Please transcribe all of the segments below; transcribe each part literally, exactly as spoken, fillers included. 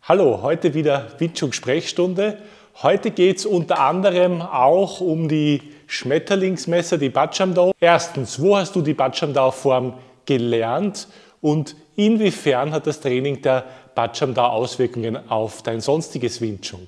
Hallo, heute wieder Wing Chun Sprechstunde. Heute geht es unter anderem auch um die Schmetterlingsmesser, die Bacham-Dao. Erstens, wo hast du die Bacham-Dao-Form gelernt und inwiefern hat das Training der Bacham-Dao Auswirkungen auf dein sonstiges Wing Chun?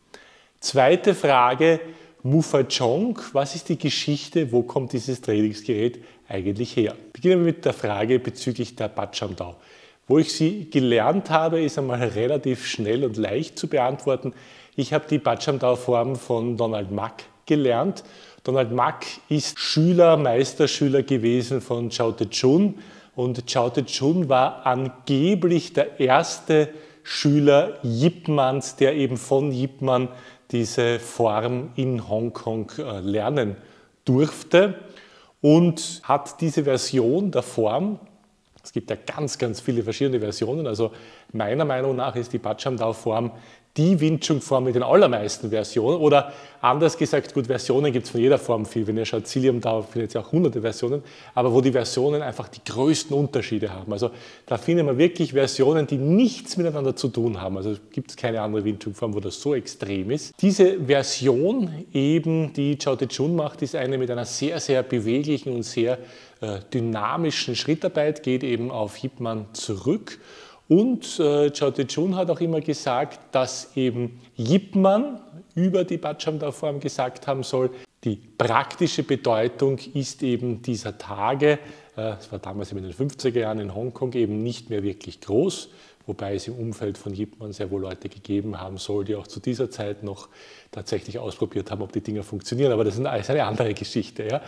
Zweite Frage, Mu Fat Chong, was ist die Geschichte, wo kommt dieses Trainingsgerät eigentlich her? Beginnen wir mit der Frage bezüglich der Bacham-Dao. Wo ich sie gelernt habe, ist einmal relativ schnell und leicht zu beantworten. Ich habe die Bacham-Dao-Form von Donald Mak gelernt. Donald Mak ist Schüler, Meisterschüler gewesen von Zhao Te Chun. Und Zhao Te Chun war angeblich der erste Schüler Yip Mans, der eben von Yip Man diese Form in Hongkong lernen durfte und hat diese Version der Form, es gibt ja ganz, ganz viele verschiedene Versionen, also meiner Meinung nach ist die Bacham-Dao-Form die Wing Chun-Form mit den allermeisten Versionen, oder anders gesagt, gut, Versionen gibt es von jeder Form viel, wenn ihr schaut, Cilium Dao findet ihr auch hunderte Versionen, aber wo die Versionen einfach die größten Unterschiede haben. Also da findet man wirklich Versionen, die nichts miteinander zu tun haben, also gibt es keine andere Wing Chun-Form, wo das so extrem ist. Diese Version eben, die Zhao Te Chun macht, ist eine mit einer sehr, sehr beweglichen und sehr äh, dynamischen Schrittarbeit, geht eben auf Yip Man zurück. Und äh, Zhao Te Chun hat auch immer gesagt, dass eben Yip Man über die Bacham-Dao-Form gesagt haben soll, die praktische Bedeutung ist eben dieser Tage, äh, das war damals in den fünfziger Jahren in Hongkong eben nicht mehr wirklich groß, wobei es im Umfeld von Yip Man sehr wohl Leute gegeben haben soll, die auch zu dieser Zeit noch tatsächlich ausprobiert haben, ob die Dinger funktionieren, aber das ist eine andere Geschichte. Ja.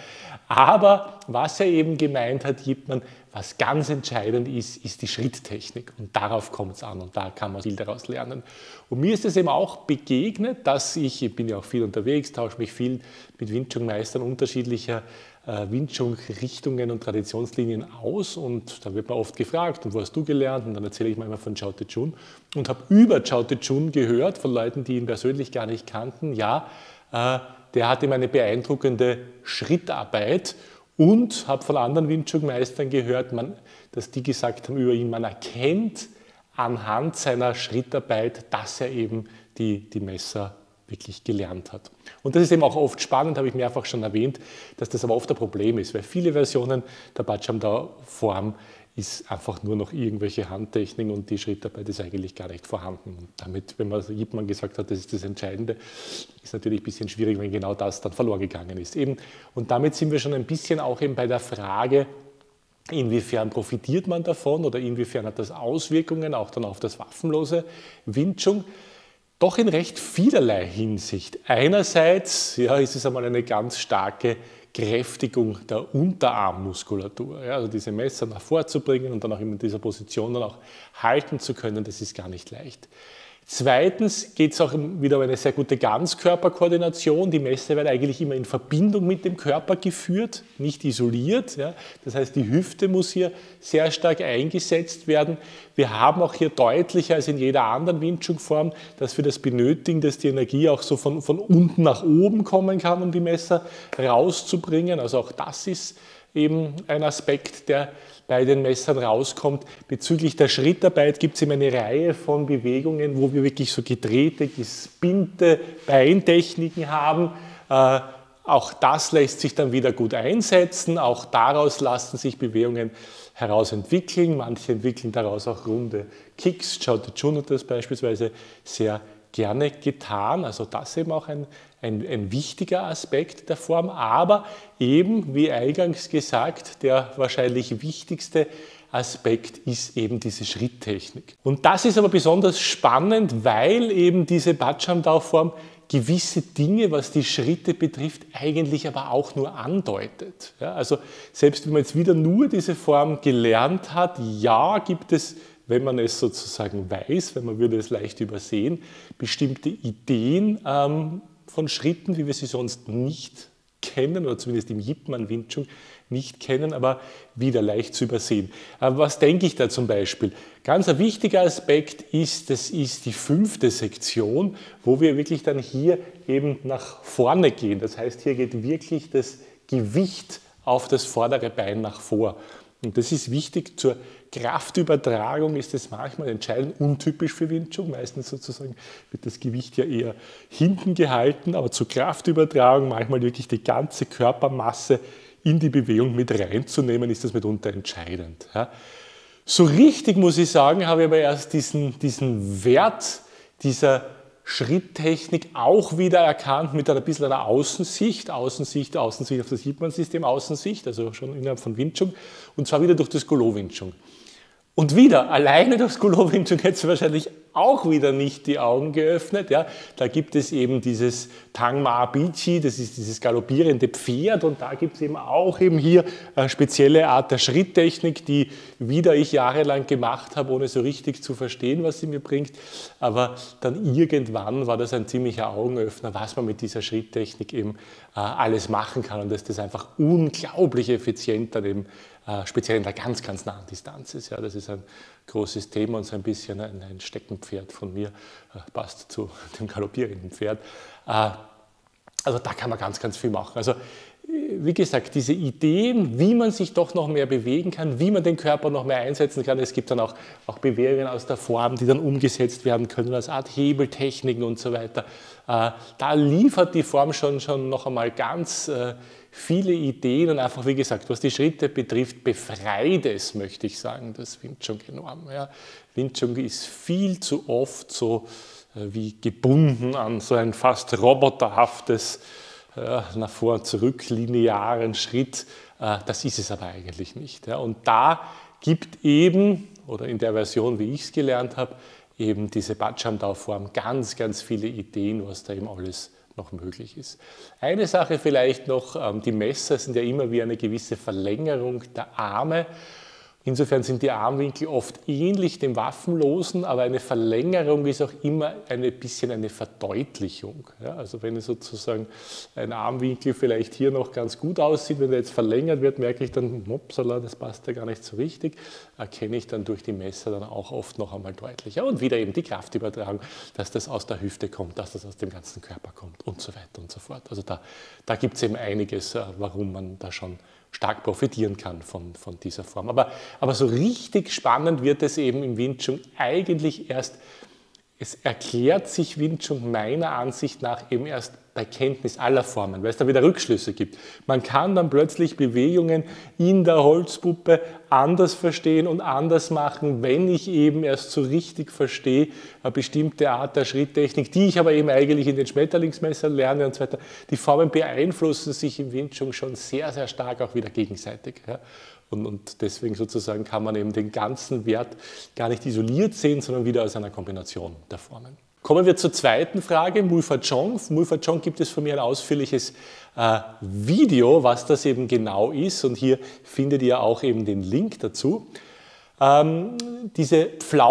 Aber was er eben gemeint hat, Yip Man, was ganz entscheidend ist, ist die Schritttechnik und darauf kommt es an und da kann man viel daraus lernen. Und mir ist es eben auch begegnet, dass ich, ich bin ja auch viel unterwegs, tausche mich viel mit Wing Chun Meistern unterschiedlicher äh, Wing Chun Richtungen und Traditionslinien aus und da wird man oft gefragt, und wo hast du gelernt? Und dann erzähle ich manchmal von Zhao Te Chun und habe über Zhao Te Chun gehört von Leuten, die ihn persönlich gar nicht kannten, ja, äh, der hat ihm eine beeindruckende Schrittarbeit. Und habe von anderen Wing Chun Meistern gehört, man, dass die gesagt haben über ihn, man erkennt anhand seiner Schrittarbeit, dass er eben die, die Messer wirklich gelernt hat. Und das ist eben auch oft spannend, habe ich mehrfach schon erwähnt, dass das aber oft ein Problem ist, weil viele Versionen der Bacham-Dao-Form ist einfach nur noch irgendwelche Handtechniken und die Schrittarbeit ist eigentlich gar nicht vorhanden. Und damit, wenn man Yip Man gesagt hat, das ist das Entscheidende, ist natürlich ein bisschen schwierig, wenn genau das dann verloren gegangen ist. Eben, und damit sind wir schon ein bisschen auch eben bei der Frage, inwiefern profitiert man davon oder inwiefern hat das Auswirkungen auch dann auf das waffenlose Wing Chun. Doch in recht vielerlei Hinsicht. Einerseits ja, ist es einmal eine ganz starke Kräftigung der Unterarmmuskulatur. Ja, also diese Messer nach vorzubringen und dann auch in dieser Position dann auch halten zu können, das ist gar nicht leicht. Zweitens geht es auch wieder um eine sehr gute Ganzkörperkoordination. Die Messer werden eigentlich immer in Verbindung mit dem Körper geführt, nicht isoliert. Ja. Das heißt, die Hüfte muss hier sehr stark eingesetzt werden. Wir haben auch hier deutlicher als in jeder anderen Wing Chun Form, dass wir das benötigen, dass die Energie auch so von, von unten nach oben kommen kann, um die Messer rauszubringen. Also auch das ist eben ein Aspekt, der bei den Messern rauskommt. Bezüglich der Schrittarbeit gibt es eben eine Reihe von Bewegungen, wo wir wirklich so gedrehte, gespinnte Beintechniken haben. Äh, auch das lässt sich dann wieder gut einsetzen. Auch daraus lassen sich Bewegungen heraus entwickeln. Manche entwickeln daraus auch runde Kicks. Zhao Te Chun hat das beispielsweise sehr gerne getan. Also das ist eben auch ein, ein, ein wichtiger Aspekt der Form, aber eben, wie eingangs gesagt, der wahrscheinlich wichtigste Aspekt ist eben diese Schritttechnik. Und das ist aber besonders spannend, weil eben diese Bacham-Dao-Form gewisse Dinge, was die Schritte betrifft, eigentlich aber auch nur andeutet. Ja, also selbst wenn man jetzt wieder nur diese Form gelernt hat, ja, gibt es, wenn man es sozusagen weiß, wenn man würde es leicht übersehen, bestimmte Ideen ähm, von Schritten, wie wir sie sonst nicht kennen, oder zumindest im Yip Man Wing Chun nicht kennen, aber wieder leicht zu übersehen. Aber was denke ich da zum Beispiel? Ganz ein wichtiger Aspekt ist, das ist die fünfte Sektion, wo wir wirklich dann hier eben nach vorne gehen. Das heißt, hier geht wirklich das Gewicht auf das vordere Bein nach vor. Und das ist wichtig zur Kraftübertragung ist es manchmal entscheidend, untypisch für Wing Chun. Meistens sozusagen wird das Gewicht ja eher hinten gehalten, aber zur Kraftübertragung manchmal wirklich die ganze Körpermasse in die Bewegung mit reinzunehmen, ist das mitunter entscheidend. Ja. So richtig, muss ich sagen, habe ich aber erst diesen, diesen Wert dieser Schritttechnik auch wieder erkannt mit einer bisschen einer Außensicht, Außensicht, Außensicht auf das Yip-Man-System, Außensicht, also schon innerhalb von Wing Chun, und zwar wieder durch das Kolo Wing Chun. Und wieder, alleine durchs Kolo Wing Chun hätte es wahrscheinlich auch wieder nicht die Augen geöffnet. Ja. Da gibt es eben dieses Tang Ma Bichi, das ist dieses galoppierende Pferd, und da gibt es eben auch eben hier eine spezielle Art der Schritttechnik, die wieder ich jahrelang gemacht habe, ohne so richtig zu verstehen, was sie mir bringt. Aber dann irgendwann war das ein ziemlicher Augenöffner, was man mit dieser Schritttechnik eben äh, alles machen kann, und dass das einfach unglaublich effizient dann eben äh, speziell in der ganz, ganz nahen Distanz ist. Ja. Das ist ein großes Thema und so ein bisschen ein, ein Steckenpferd von mir, äh, passt zu dem galoppierenden Pferd. Äh, also da kann man ganz, ganz viel machen. Also wie gesagt, diese Ideen, wie man sich doch noch mehr bewegen kann, wie man den Körper noch mehr einsetzen kann. Es gibt dann auch, auch Bewegungen aus der Form, die dann umgesetzt werden können als Art Hebeltechniken und so weiter. Äh, da liefert die Form schon, schon noch einmal ganz äh, viele Ideen, und einfach, wie gesagt, was die Schritte betrifft, befreit es, möchte ich sagen, das Wing Chun enorm. Ja. Wing Chun ist viel zu oft so äh, wie gebunden an so ein fast roboterhaftes äh, nach vor und zurück linearen Schritt. Äh, das ist es aber eigentlich nicht. Ja. Und da gibt eben, oder in der Version, wie ich es gelernt habe, eben diese Batschan-Dao-Form ganz, ganz viele Ideen, was da eben alles noch möglich ist. Eine Sache vielleicht noch, die Messer sind ja immer wie eine gewisse Verlängerung der Arme. Insofern sind die Armwinkel oft ähnlich dem Waffenlosen, aber eine Verlängerung ist auch immer ein bisschen eine Verdeutlichung. Ja, also wenn sozusagen ein Armwinkel vielleicht hier noch ganz gut aussieht, wenn er jetzt verlängert wird, merke ich dann, upsala, das passt ja gar nicht so richtig, erkenne ich dann durch die Messer dann auch oft noch einmal deutlicher. Und wieder eben die Kraftübertragung, dass das aus der Hüfte kommt, dass das aus dem ganzen Körper kommt und so weiter und so fort. Also da, da gibt es eben einiges, warum man da schon stark profitieren kann von, von dieser Form. Aber, aber so richtig spannend wird es eben im Wing Chun eigentlich erst, es erklärt sich Wing Chun meiner Ansicht nach eben erst bei Kenntnis aller Formen, weil es da wieder Rückschlüsse gibt. Man kann dann plötzlich Bewegungen in der Holzpuppe anders verstehen und anders machen, wenn ich eben erst so richtig verstehe, eine bestimmte Art der Schritttechnik, die ich aber eben eigentlich in den Schmetterlingsmessern lerne und so weiter. Die Formen beeinflussen sich im Wing Chun schon sehr, sehr stark auch wieder gegenseitig. Ja. Und, und deswegen sozusagen kann man eben den ganzen Wert gar nicht isoliert sehen, sondern wieder als einer Kombination der Formen. Kommen wir zur zweiten Frage, Mui Fa Chong. Mui Fa Chong gibt es von mir ein ausführliches äh, Video, was das eben genau ist, und hier findet ihr auch eben den Link dazu. Ähm, diese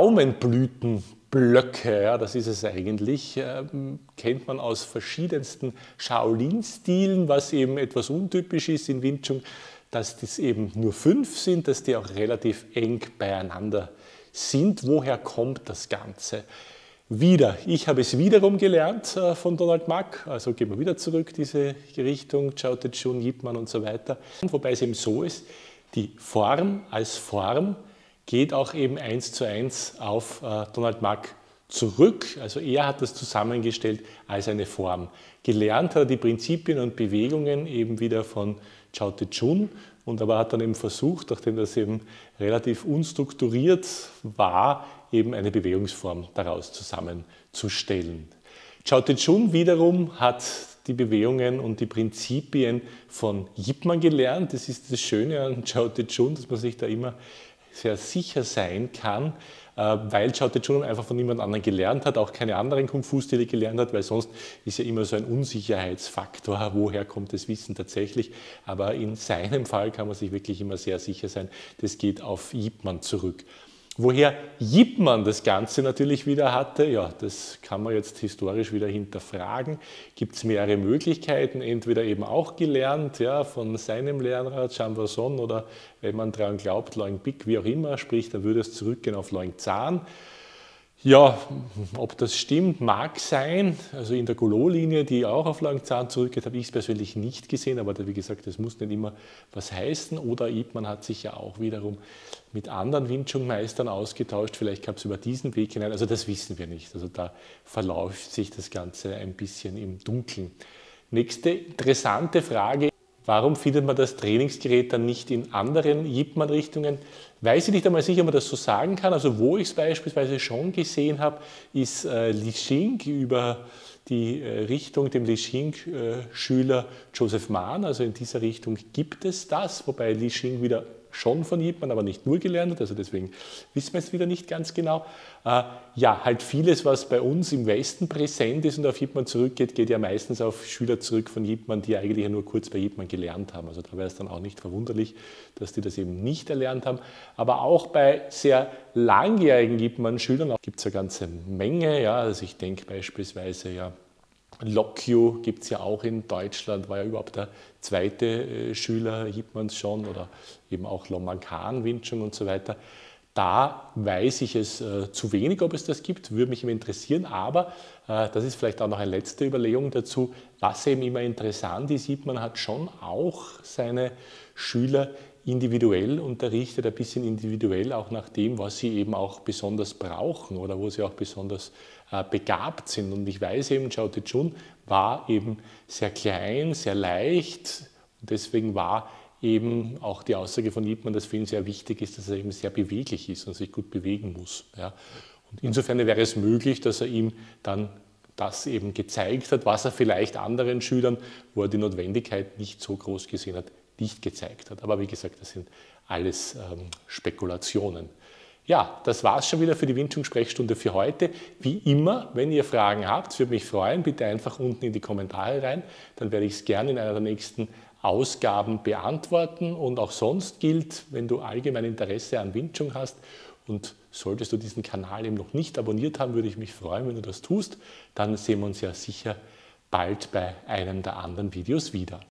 Pflaumenblütenblöcke, ja, das ist es eigentlich, äh, kennt man aus verschiedensten Shaolin-Stilen, was eben etwas untypisch ist in Wing Chun, dass das eben nur fünf sind, dass die auch relativ eng beieinander sind. Woher kommt das Ganze? Wieder, ich habe es wiederum gelernt äh, von Donald Mak, also gehen wir wieder zurück, diese Richtung, Chao Te Chun, Yip-Man und so weiter. Wobei es eben so ist, die Form als Form geht auch eben eins zu eins auf äh, Donald Mak zurück. Also er hat das zusammengestellt als eine Form. Gelernt hat er die Prinzipien und Bewegungen eben wieder von Chao Te Chun, und aber hat dann eben versucht, nachdem das eben relativ unstrukturiert war, eben eine Bewegungsform daraus zusammenzustellen. Chao Te Chun wiederum hat die Bewegungen und die Prinzipien von Yip-Man gelernt. Das ist das Schöne an Chao Te Chun, dass man sich da immer sehr sicher sein kann, weil Chao Te Chun einfach von niemand anderem gelernt hat, auch keine anderen Kung-Fu-Stile gelernt hat, weil sonst ist ja immer so ein Unsicherheitsfaktor, woher kommt das Wissen tatsächlich. Aber in seinem Fall kann man sich wirklich immer sehr sicher sein, das geht auf Yip-Man zurück. Woher Yip-Man das Ganze natürlich wieder hatte, ja, das kann man jetzt historisch wieder hinterfragen. Gibt es mehrere Möglichkeiten, entweder eben auch gelernt, ja, von seinem Lehrer Chanwa Son, oder wenn man daran glaubt, Loing Bik, wie auch immer, sprich, dann würde es zurückgehen auf Loing Zan. Ja, ob das stimmt, mag sein. Also in der Goulot-Linie, die auch auf Langzahn zurückgeht, habe ich es persönlich nicht gesehen, aber wie gesagt, das muss nicht immer was heißen. Oder Ipman hat sich ja auch wiederum mit anderen Wing Chun-Meistern ausgetauscht. Vielleicht gab es über diesen Weg hinein. Also das wissen wir nicht. Also da verläuft sich das Ganze ein bisschen im Dunkeln. Nächste interessante Frage. Warum findet man das Trainingsgerät dann nicht in anderen Ipman-Richtungen? Weiß ich nicht einmal sicher, ob man das so sagen kann. Also wo ich es beispielsweise schon gesehen habe, ist äh, Liqing über die äh, Richtung dem Liqing-Schüler Joseph Mahn. Also in dieser Richtung gibt es das, wobei Liqing wieder schon von Ipman, aber nicht nur gelernt hat, also deswegen wissen wir es wieder nicht ganz genau. Äh, ja, halt vieles, was bei uns im Westen präsent ist und auf Ipman zurückgeht, geht ja meistens auf Schüler zurück von Ipman, die eigentlich ja nur kurz bei Ipman gelernt haben. Also da wäre es dann auch nicht verwunderlich, dass die das eben nicht erlernt haben. Aber auch bei sehr langjährigen Ipman-Schülern gibt es eine ganze Menge. Ja, also ich denke beispielsweise ja, Lokyu gibt es ja auch in Deutschland, war ja überhaupt der zweite äh, Schüler Ipmans schon, oder eben auch Longman Khan, Wing Chun und so weiter. Da weiß ich es äh, zu wenig, ob es das gibt, würde mich immer interessieren, aber äh, das ist vielleicht auch noch eine letzte Überlegung dazu, was eben immer interessant ist, Ipman hat schon auch seine Schüler individuell unterrichtet, ein bisschen individuell, auch nach dem, was sie eben auch besonders brauchen oder wo sie auch besonders äh, begabt sind. Und ich weiß eben, Zhao Tejun war eben sehr klein, sehr leicht, und deswegen war eben auch die Aussage von Ipman, dass für ihn sehr wichtig ist, dass er eben sehr beweglich ist und sich gut bewegen muss. Ja. Und insofern wäre es möglich, dass er ihm dann das eben gezeigt hat, was er vielleicht anderen Schülern, wo er die Notwendigkeit nicht so groß gesehen hat, nicht gezeigt hat. Aber wie gesagt, das sind alles ähm, Spekulationen. Ja, das war es schon wieder für die Wing Chun Sprechstunde für heute. Wie immer, wenn ihr Fragen habt, würde mich freuen, bitte einfach unten in die Kommentare rein, dann werde ich es gerne in einer der nächsten Ausgaben beantworten. Und auch sonst gilt, wenn du allgemein Interesse an Wing Chun hast und solltest du diesen Kanal eben noch nicht abonniert haben, würde ich mich freuen, wenn du das tust. Dann sehen wir uns ja sicher bald bei einem der anderen Videos wieder.